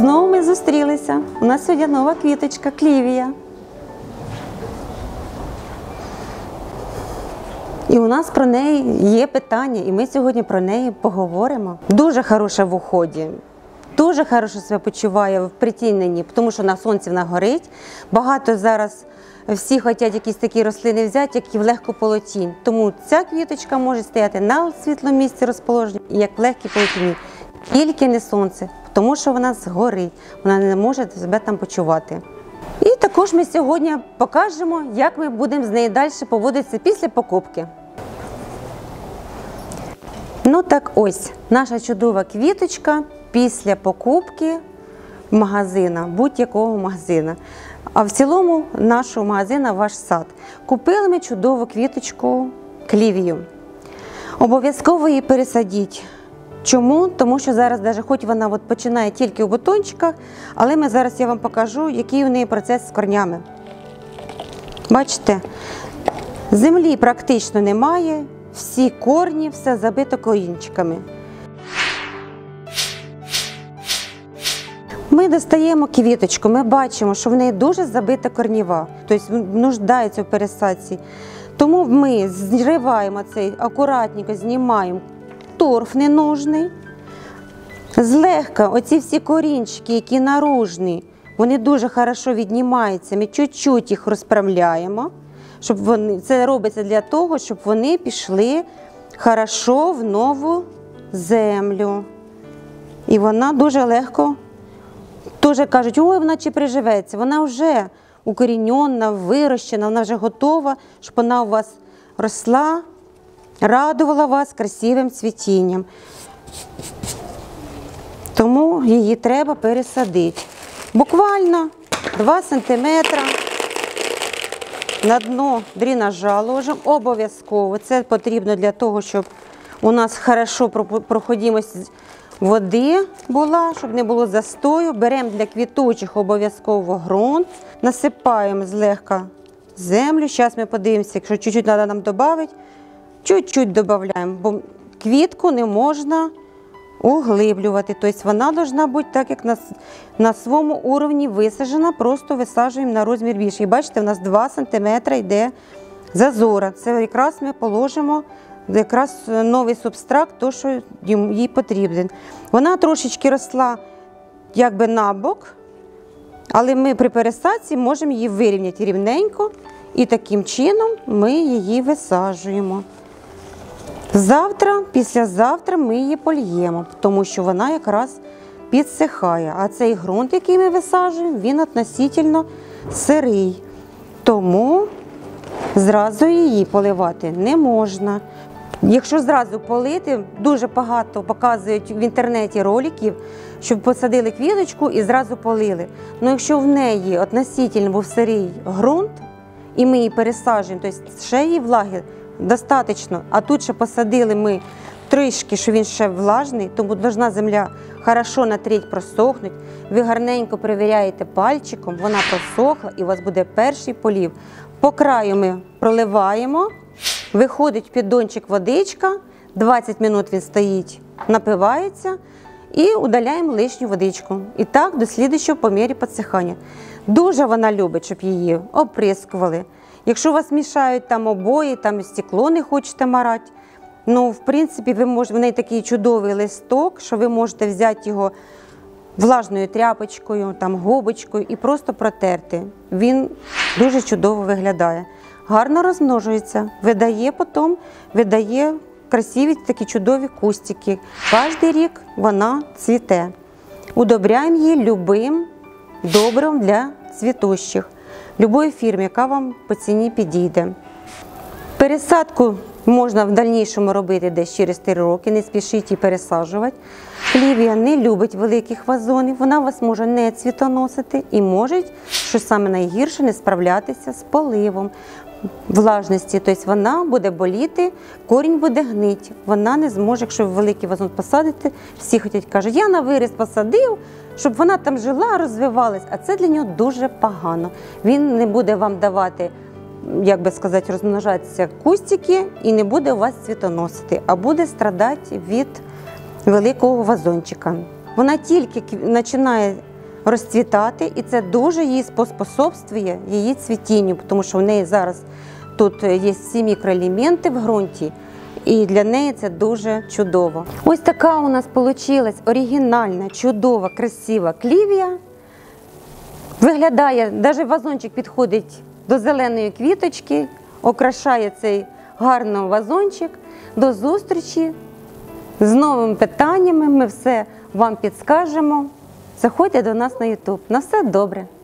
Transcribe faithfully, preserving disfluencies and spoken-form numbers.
Знову ми зустрілися. У нас сьогодні нова квіточка – клівія. І у нас про неї є питання, і ми сьогодні про неї поговоримо. Дуже хороша в уході, дуже хорошо себе почуває в притіненні, тому що на сонці вона горить. Багато зараз всі хочуть якісь такі рослини взяти, які в легкополотінь. Тому ця квіточка може стояти на світлому місці розположення, як в легкій полотіні. Тільки не сонце, тому що вона згорить, вона не може себе там почувати. І також ми сьогодні покажемо, як ми будемо з нею далі поводитися після покупки. Ну так ось, наша чудова квіточка після покупки магазина, будь-якого магазина. А в цілому нашого магазина «Ваш сад». Купили ми чудову квіточку клівію. Обов'язково її пересадіть. Чому? Тому що зараз, навіть, хоч вона от починає тільки у бутончиках, але ми зараз я вам покажу, який у неї процес з корнями. Бачите, землі практично немає, всі корні, все забито корінчиками. Ми достаємо квіточку, ми бачимо, що в неї дуже забита корніва, тобто нуждається в пересадці. Тому ми зриваємо цей, акуратненько знімаємо торф ненужний. Злегка оці всі корінчики, які наружні, вони дуже хорошо віднімаються. Ми чуть-чуть їх розправляємо, щоб вони, це робиться для того, щоб вони пішли хорошо в нову землю. І вона дуже легко, теж кажуть, ой, вона чи приживеться. Вона вже укорінена, вирощена, вона вже готова, щоб вона у вас росла, радувала вас красивим цвітінням. Тому її треба пересадити. Буквально два сантиметри на дно дренажа ложимо. Обов'язково. Це потрібно для того, щоб у нас хорошо проходимость води була, щоб не було застою. Беремо для квітучих обов'язково ґрунт, насипаємо злегка землю. Зараз ми подивимося, якщо чуть-чуть треба нам додати, чуть-чуть додаємо, бо квітку не можна углиблювати. Тобто вона повинна бути так, як на, на своєму уровні висаджена, просто висаджуємо на розмір більше. І бачите, у нас два сантиметри йде зазора. Це якраз ми положимо якраз новий субстрат, то, що їй потрібен. Вона трошечки росла якби набок, але ми при пересадці можемо її вирівняти рівненько, і таким чином ми її висаджуємо. Завтра, післязавтра ми її польємо, тому що вона якраз підсихає. А цей ґрунт, який ми висаджуємо, він относительно сирий. Тому зразу її поливати не можна. Якщо зразу полити, дуже багато показують в інтернеті роликів, щоб посадили квіточку і зразу полили. Але якщо в неї относительно був сирий ґрунт, і ми її пересаджуємо, тобто ще її влаги достатньо, а тут ще посадили ми трішки, що він ще влажний, тому повинна земля хорошо на треть просохнути. Ви гарненько перевіряєте пальчиком, вона просохла і у вас буде перший полив. По краю ми проливаємо, виходить в піддончик водичка, двадцять хвилин він стоїть, напивається і удаляємо лишню водичку. І так до слідчого по мірі підсихання. Дуже вона любить, щоб її оприскували. Якщо у вас мішають там обої, там стекло не хочете марати, ну, в принципі, ви можете, в неї такий чудовий листок, що ви можете взяти його влажною тряпочкою, там, губочкою і просто протерти. Він дуже чудово виглядає. Гарно розмножується, видає потім, видає красиві такі чудові кустики. Кожен рік вона цвіте. Удобряємо її любим добривом для цвітущих, любої фірми, яка вам по ціні підійде. Пересадку можна в дальнішому робити десь через три роки, не спішіть її пересаджувати. Клівія не любить великих вазонів, вона вас може не цвітоносити і може, що саме найгірше, не справлятися з поливом влажності. Тобто вона буде боліти, корінь буде гнити, вона не зможе, якщо ви великий вазон посадите, всі хочуть, кажуть, я на виріс посадив, щоб вона там жила, розвивалась, а це для нього дуже погано. Він не буде вам давати, як би сказати, розмножатися кустики і не буде у вас цвітоносити, а буде страдати від великого вазончика. Вона тільки починає розцвітати, і це дуже їй поспособствує її цвітінню, тому що в неї зараз тут є всі мікроелементи в ґрунті, і для неї це дуже чудово. Ось така у нас вийшла оригінальна, чудова, красива клівія. Виглядає, навіть вазончик підходить до зеленої квіточки, окрашає цей гарний вазончик. До зустрічі з новими питаннями, ми все вам підскажемо. Заходьте до нас на ютуб. На все добре!